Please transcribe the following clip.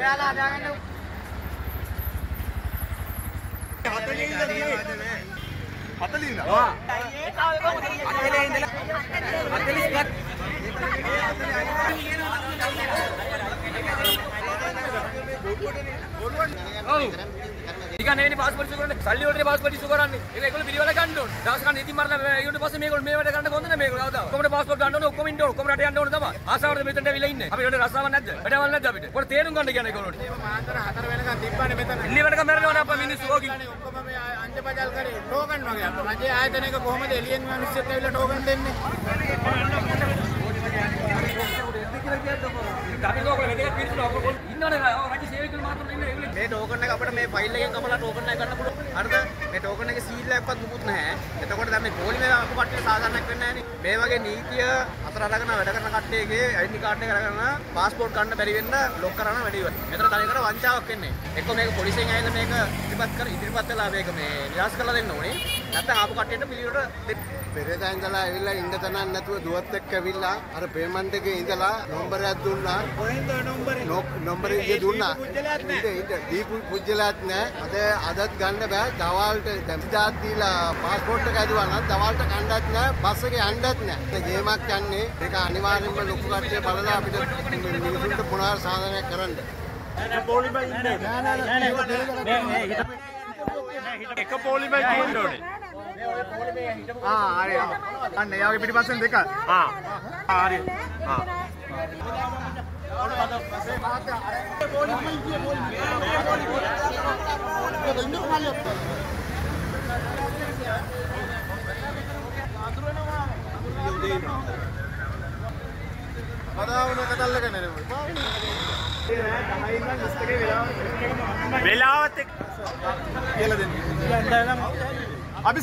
ඔයාලා හදාගන්න. Ikan ini passport itu kan, salju orang passport itu kan ni. Ini kalau video lagi kan don. Dah sekarang itu marah, itu pasal mereka ada kan konten mereka tahu tak. Kamu ada passport kan don, kamu Indo, kamu ada yang don tak? Asa orang betul betul ini. Abi orang rasa mana aja, ada mana aja betul. Kau terus kan dia ni kalau. Ini mereka mereka orang apa minus hoki. अंज बजाल करे token हो गया म्हणजे आए तने का कोहमद alien मनुष्य तेला token देने tapi kok kalau dia pilih apa pun ini ada orang yang sering matur ini මේ ටෝකන් එක අපිට මේ ෆයිල් එකෙන් කපලා ටෝකන් එක ගන්න පුළුවන්. හරිද? මේ ටෝකන් එකේ සීල් එකක්වත් මුකුත් නැහැ. එතකොට දැන් මේ පොලිමේ අපු කට්ටිය සාධාරණයක් වෙන්නේ නැහැ නේ. මේ වගේ නීතිය අතර අරගෙන වැඩ කරන කට්ටියගේ ID කාඩ් එක අරගෙන પાස්පෝර්ට් ගන්න බැරි වෙන්න ලොක් කරන්න වැඩි ඉවරයි. මෙතන තනිකර වංචාවක් වෙන්නේ. එක්ක මේක පොලිසියෙන් ඇවිල්ලා මේක ඉදිරිපත් වෙලා මේක මේ නිරාශ කරලා දෙන්න ඕනේ. නැත්නම් ආපු කට්ටියට පිළිවෙලට පෙරේදා ඉඳලා ඇවිල්ලා ඉන්න තැනක් නැතුව දුවත් එක්ක ඇවිල්ලා අර පේමන්ට් එකේ ඉඳලා නම්බරයක් දුන්නා. කොහෙන්ද නම්බරේ? නම්බරේ ඉන්නේ දුන්නා. දීපු පුජ්‍යලත් නැහැ. අදත් ගන්න බෑ. දවල්ට දැම්ජාත් දීලා પાස්පෝර්ට් එක ඇදුවා නම් දවල්ට කණ්ඩත් නැහැ. බස් එකේ යන්නත් නැහැ. ගේමක් යන්නේ. ඒක අනිවාර්යෙන්ම ලොකු කට්ටිය බලලා අපිට මිනිසුන්ට පුනර් සාධනයක් කරන්න. නෑ පොලිමේ ඉන්නේ. නෑ එක පොලිමේ තියෙන්න ඕනේ. හරි. අන්න ඒ වගේ පිටිපස්සෙන් දෙක. හරි. වෙලාවත් එක්ක කියලා දෙන්න. අපි